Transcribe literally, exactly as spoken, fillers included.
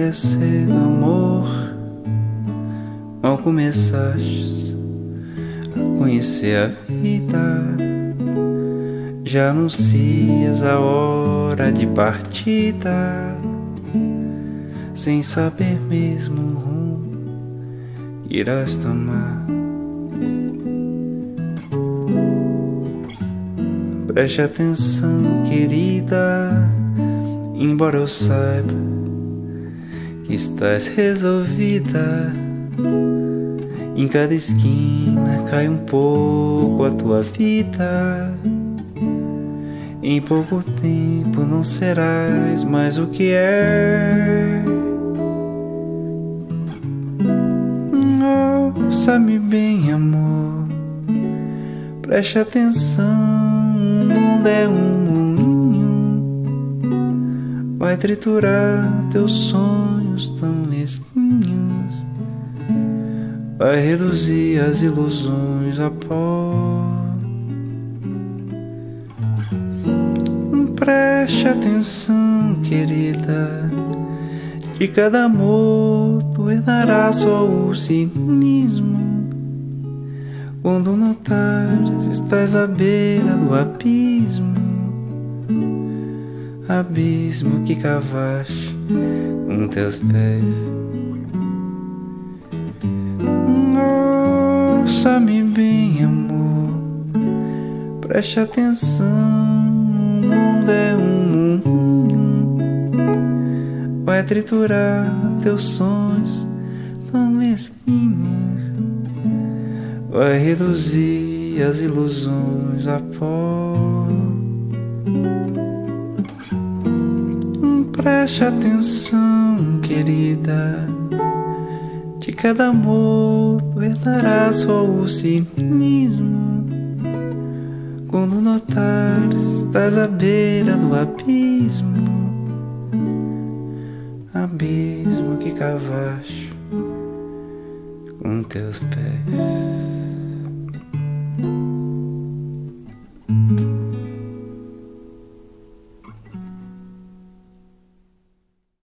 ainda é cedo, amor. Mal começastes a conhecer a vida, já anuncias a hora de partida, sem saber mesmo o rumo que irás tomar. Preste atenção, querida, embora eu saiba que estás resolvida. Em cada esquina cai um pouco a tua vida. Em pouco tempo não serás mais o que é. Ouça-me bem, amor, preste atenção. O mundo é um moinho, vai triturar teus sonhos tão mesquinhos, vai reduzir as ilusões a pó. Preste atenção, querida, de cada amor tu herdarás só o cinismo. Quando notares, estás à beira do abismo, abismo que cavaste com teus pés. Ouça-me bem, amor, preste atenção. O mundo é um moinho, vai triturar teus sonhos tão mesquinhos, vai reduzir as ilusões a pó. Preste atenção, querida, de cada amor tu herdarás só o cinismo. Quando notares, estás à beira do abismo, abismo que cavaste com teus pés.